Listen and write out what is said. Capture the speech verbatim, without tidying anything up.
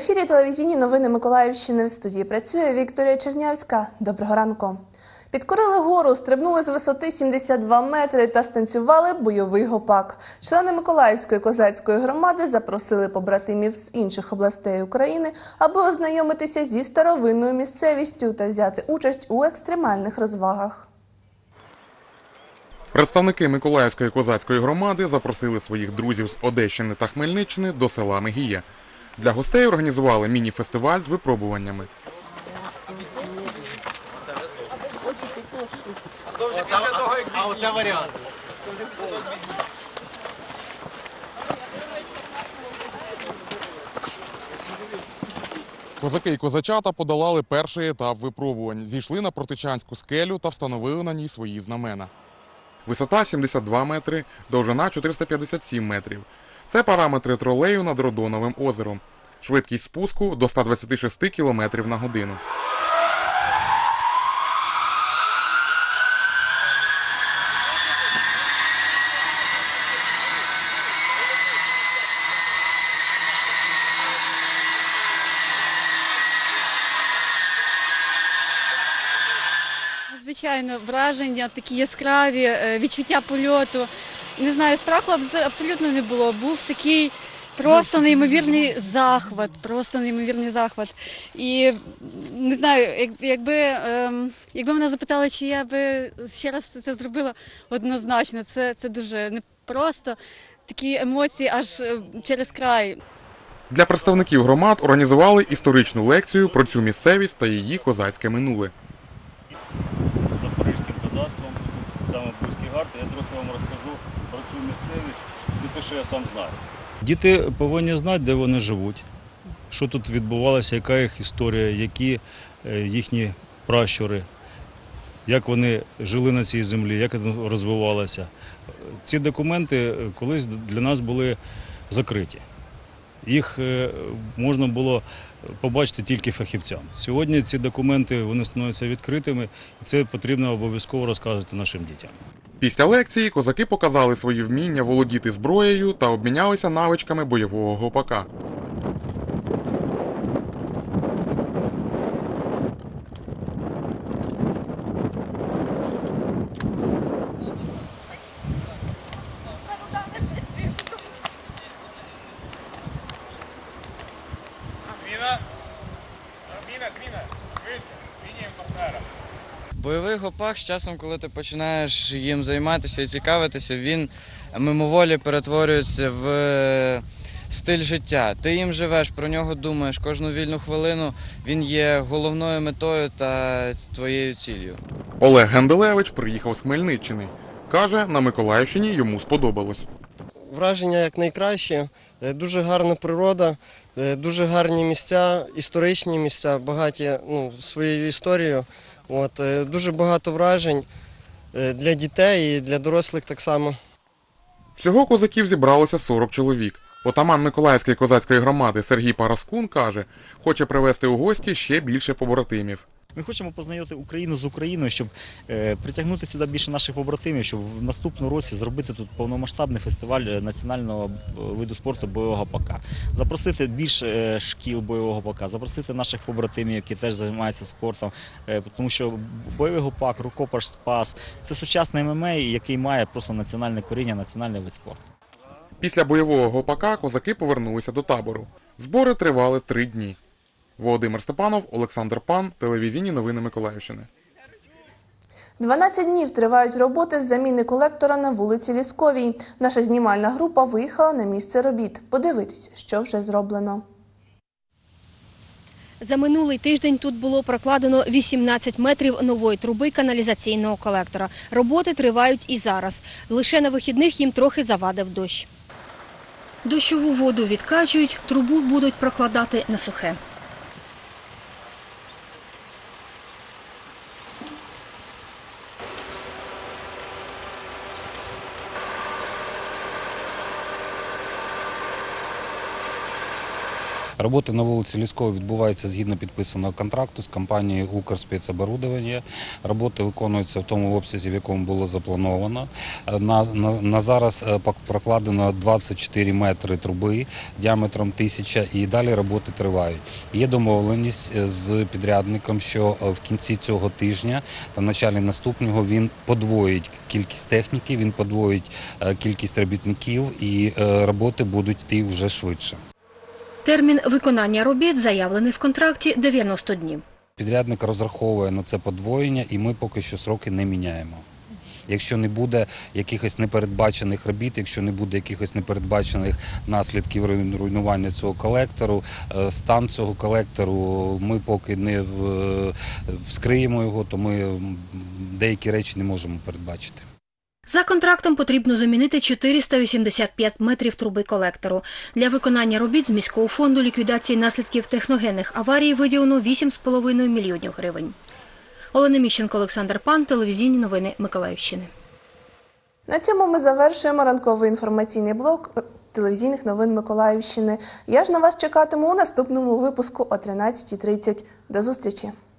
ефірі телевізійні новини Миколаївщини. В студії працює Вікторія Чернявська. Доброго ранку. Підкорили гору, стрибнули з висоти сімдесят два метри та станцювали бойовий гопак. Члени Миколаївської козацької громади запросили побратимів з інших областей України, аби ознайомитися зі старовинною місцевістю та взяти участь у екстремальних розвагах. Представники Миколаївської козацької громади запросили своїх друзів з Одещини та Хмельниччини до села Мегія. Для гостей організували міні-фестиваль з випробуваннями. А оце варіант. Козаки і козачата подолали перший етап випробувань, зійшли на Протичанську скелю та встановили на ній свої знамена. Висота сімдесят два метри, довжина чотириста п'ятдесят сім метрів. Це параметри тролею над Родоновим озером. Швидкість спуску до ста двадцяти шести кілометрів на годину. Звичайно, враження такі яскраві, відчуття польоту. Не знаю, страху абсолютно не було. Був такий просто неймовірний захват, просто неймовірний захват. І не знаю, якби, якби мене запитали, чи я би ще раз це зробила, однозначно. Це, це дуже непросто, такі емоції аж через край. Для представників громад організували історичну лекцію про цю місцевість та її козацьке минуле. Запорізьким козацтвом, саме Бузький Гард. Я трохи вам розкажу про цю місцевість, і те, що я сам знаю. Діти повинні знати, де вони живуть, що тут відбувалося, яка їх історія, які їхні пращури, як вони жили на цій землі, як це розвивалося. Ці документи колись для нас були закриті. Їх можна було побачити тільки фахівцям. Сьогодні ці документи вони становляться відкритими, і це потрібно обов'язково розказувати нашим дітям. Після лекції козаки показали свої вміння володіти зброєю та обмінялися навичками бойового гопака. Бойовий гопак з часом, коли ти починаєш їм займатися і цікавитися, він мимоволі перетворюється в стиль життя. Ти їм живеш, про нього думаєш, кожну вільну хвилину він є головною метою та твоєю ціллю. Олег Генделевич приїхав з Хмельниччини. Каже, на Миколаївщині йому сподобалось. Враження як найкраще, дуже гарна природа, дуже гарні місця, історичні місця, багаті ну, своєю історією. От, дуже багато вражень для дітей і для дорослих так само. Всього козаків зібралося сорок чоловік. Отаман Миколаївської козацької громади Сергій Параскун каже, хоче привезти у гості ще більше побратимів. Ми хочемо познайомити Україну з Україною, щоб е, притягнути сюди більше наших побратимів, щоб в наступному році зробити тут повномасштабний фестиваль національного виду спорту бойового гопака. Запросити більше шкіл бойового гопака, запросити наших побратимів, які теж займаються спортом, е, тому що бойовий гопак, рукопаш, спас – це сучасний ем ем а, який має просто національне коріння, національний вид спорту. Після бойового гопака козаки повернулися до табору. Збори тривали три дні. Володимир Степанов, Олександр Пан, телевізійні новини Миколаївщини. дванадцять днів тривають роботи з заміни колектора на вулиці Лісковій. Наша знімальна група виїхала на місце робіт. Подивитись, що вже зроблено. За минулий тиждень тут було прокладено вісімнадцять метрів нової труби каналізаційного колектора. Роботи тривають і зараз. Лише на вихідних їм трохи завадив дощ. Дощову воду відкачують, трубу будуть прокладати на сухе. Роботи на вулиці Ліської відбуваються згідно підписаного контракту з компанією «Укрспецоборудовання». Роботи виконуються в тому обсязі, в якому було заплановано. На, на, на зараз прокладено двадцять чотири метри труби діаметром тисяча і далі роботи тривають. Є домовленість з підрядником, що в кінці цього тижня та в началі наступного він подвоїть кількість техніки, він подвоїть кількість робітників і роботи будуть йти вже швидше. Термін виконання робіт заявлений в контракті дев'яносто днів. Підрядник розраховує на це подвоєння і ми поки що сроки не міняємо. Якщо не буде якихось непередбачених робіт, якщо не буде якихось непередбачених наслідків руйнування цього колектору, стан цього колектору, ми поки не вскриємо його, то ми деякі речі не можемо передбачити. За контрактом потрібно замінити чотириста вісімдесят п'ять метрів труби колектору. Для виконання робіт з міського фонду ліквідації наслідків техногенних аварій виділено вісім з половиною мільйонів гривень. Олена Міщенко, Олександр Пан, телевізійні новини Миколаївщини. На цьому ми завершуємо ранковий інформаційний блок телевізійних новин Миколаївщини. Я ж на вас чекатиму у наступному випуску о тринадцятій тридцять. До зустрічі!